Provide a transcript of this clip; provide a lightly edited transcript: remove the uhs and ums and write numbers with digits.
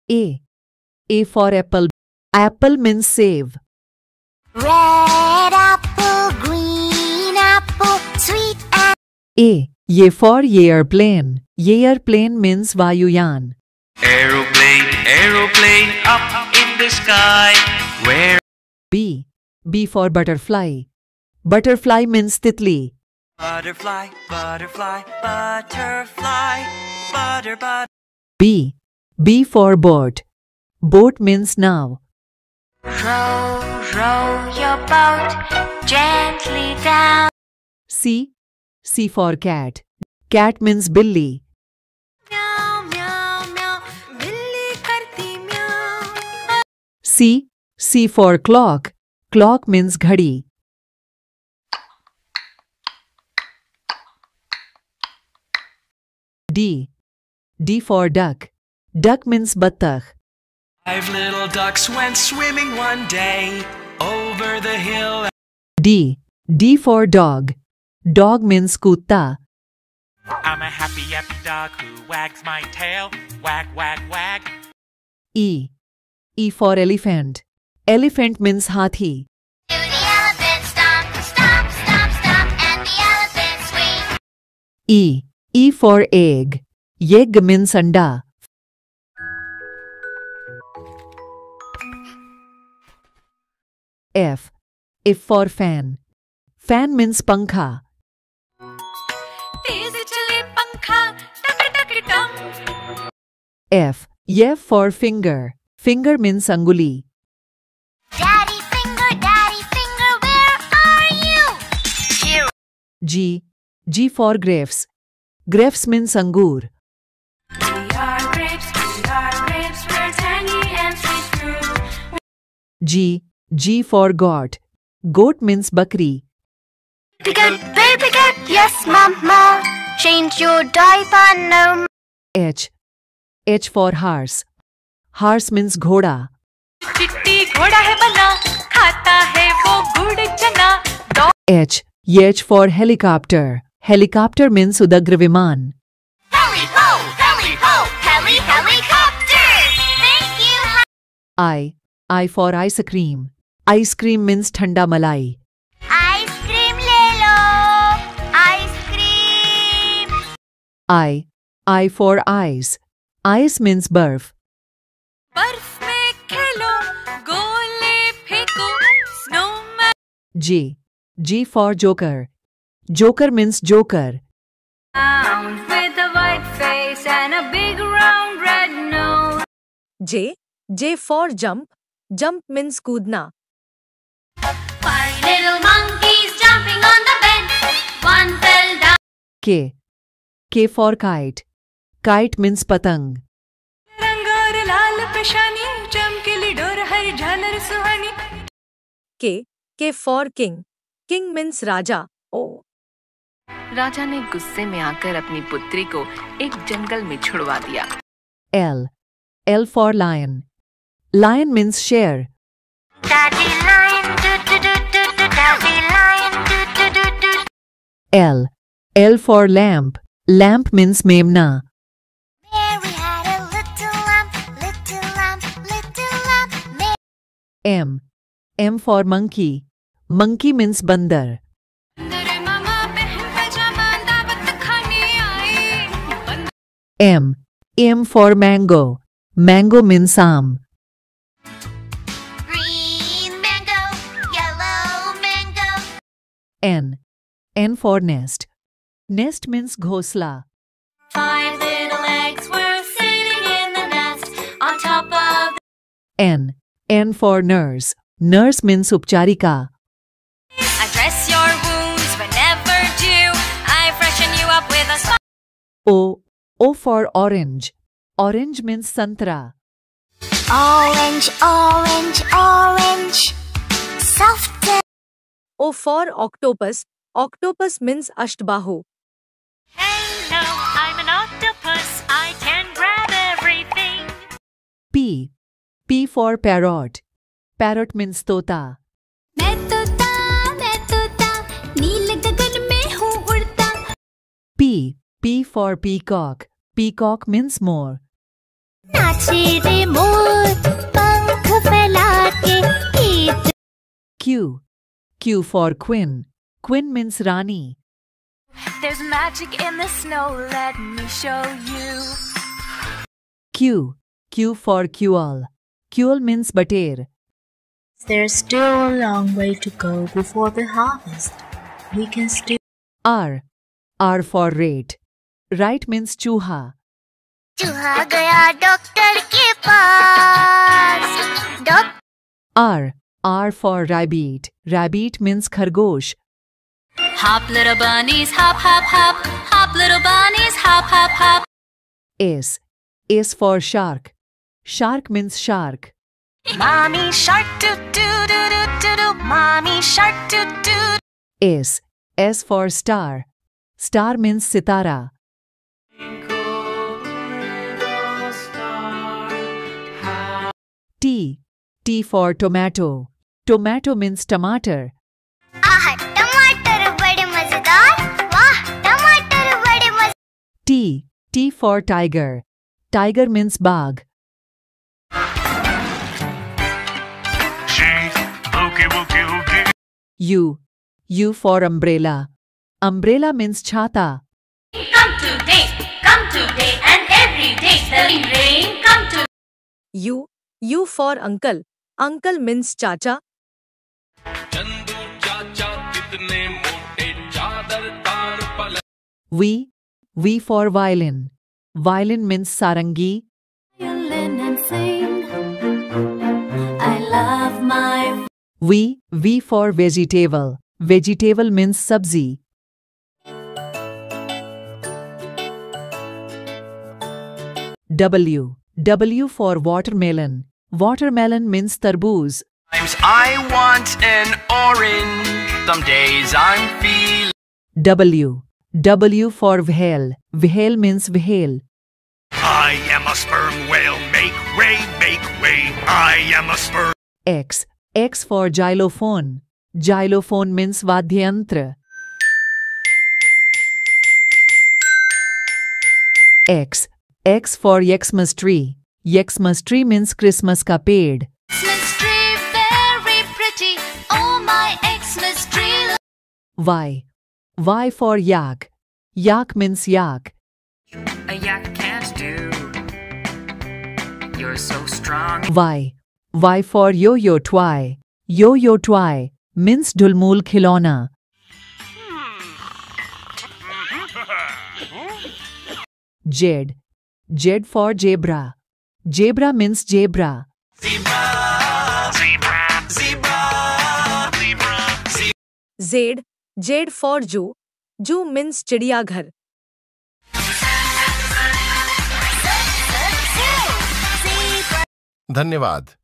A. A for apple. Apple means save. Red apple, green apple, sweet apple. A. A for airplane. Airplane means Vayuyan. Aeroplane, aeroplane, up in the sky. Where? B. B for butterfly. Butterfly means Titli. Butterfly, butterfly, butterfly, butter. B. B for boat. Boat means now. Row, row your boat gently down. C. C for cat. Cat means Billy. Meow, meow, meow, billi karti meow. C. C for clock. Clock means ghadi. D. D for duck. Duck means battakh. 5 little ducks went swimming one day over the hill. D. D for dog. Dog means kutta. I'm a happy dog who wags my tail. Wag, wag, wag. E. E for elephant. Elephant means hathi. Do the elephant stomp, stomp, stomp, stomp, and the elephant swing. E. E for egg. Egg means anda. F. F for fan. Fan means pankha. तेज चले पंखा, टक टक टम. F. F for finger. Finger means anguli. Daddy finger, where are you? Here. G. G for grapes. Grapes means angur. We are grapes, we're tangy and sweet fruit. G. G for goat. Goat means bakri. Baby goat, yes mama. Change your diaper, no. H. H for horse. Horse means ghoda. चिट्टी घोड़ा है बना, खाता है वो गुड़ चना. H. H for helicopter. Helicopter means udagra viman. Heli ho, helicopter. Thank you. I. I for ice cream. Ice cream means thanda malai. Ice cream ले लो, ice cream. I. I for ice. Ice means barf. बर्फ में खेलो, गोले फेंको, snowman. G. G for joker. Joker means joker. With a white face and a big round red nose. J. J for jump. Jump means kudna. 5 little monkeys jumping on the bed. One fell down. K. K for kite. Kite means patang. रंगार लाल पेशानी, चमकीली door हर झालर सुहानी. K. K for king. King means raja. Oh. राजा ने गुस्से में आकर अपनी पुत्री को एक जंगल में छुड़वा दिया। L. L for lion. Lion means share. Daddy lion, do do do do do. Daddy lion, do do do do. L. L for lamp. Lamp means memna. Mary had a little lamp, little lamp, little lamp. M. M for monkey. Monkey means bandar. मेरे मामा बहन पैजामा दावत खाने आई. M. M for mango. Mango means aam. Green mango, yellow mango. N. N for nest. Nest means ghosla. 5 little eggs were sitting in the nest on top of. N. N for nurse. Nurse means upcharika. I dress your wounds whenever due. I freshen you up with a spa. O. O for orange. Orange means santra. Orange, orange, orange. Soft. O for octopus. Octopus means ashtbahu. Hey, no, I'm an octopus. I can grab everything. P. P for parrot. Parrot means tota. मैं तोता, नील गगन में हूँ उड़ता. P. P for peacock. Peacock means more. नाचे रे मोर पंख फैला के गीत. Q. Q for Queen. Queen means Rani. There's magic in the snow, let me show you. Q. Q for Qual. Qual means Bater. There's still a long way to go before the harvest. We can still. R. R for Rate. Right means Chuha. चूहा गया doctor के पास. R. R for Rabbit. Rabbit means Khargosh. Hop little bunnies, hop hop hop. Hop little bunnies, hop hop hop. S. S for Shark. Shark means shark. Mommy shark doo doo doo doo doo doo. Mommy shark doo doo. S. S for Star. Star means Sitara. T. T for Tomato. Tomato means tomato. आह टमाटर बड़े मजेदार. वाह टमाटर बड़े मजेदार. T. T for Tiger. Tiger means Bagh. U. U for Umbrella. Umbrella means Chhata. Come today and every day. The rain come to. U. U for Uncle. Uncle means Chacha. V. V for Violin. Violin means Sarangi. Violin and sing. I love my. V. V for Vegetable. Vegetable means Sabzi. W. W for Watermelon. Watermelon means Tarboos. Sometimes I want an orange. Some days I'm feeling. W. W for Whale. Whale means Whale. I am a sperm whale. Make way, make way. I am a sperm. X. X for Xylophone. Xylophone means Vadyantra. X. X for Xmas tree. Xmas tree means Christmas ka ped. Xmas tree very pretty. Oh my Xmas tree. Y. Y for Yak. Yak means yak. A yak can't do. You're so strong. Y. Y for Yo-Yo Twy. Yo-Yo Twy means Dulmul Khilona. Z. Z for Zebra. Zebra means Zebra. Z. Z for Zoo. Zoo means चिड़ियाघर. धन्यवाद.